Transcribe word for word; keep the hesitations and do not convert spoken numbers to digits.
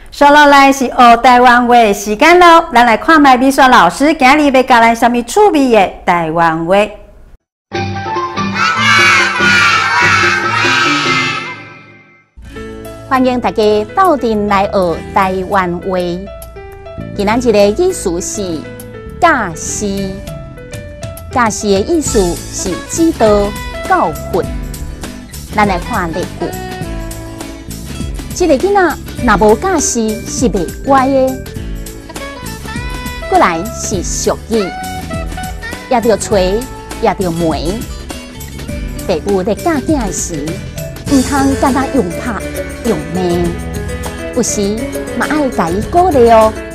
接落来是学台湾话的时间咯，咱来看卖美雪老师今日要教咱什么趣味的台湾话。 欢迎大家到阵来学台湾话。今仔日的意思是教师，教师的意思是指导、教训。咱来看例句。这个囡仔若无教师是袂乖的。过来是俗语，也着锤，也着梅。父母在教囝的时，唔通简单用拍用骂，有时嘛爱甲伊鼓励哦。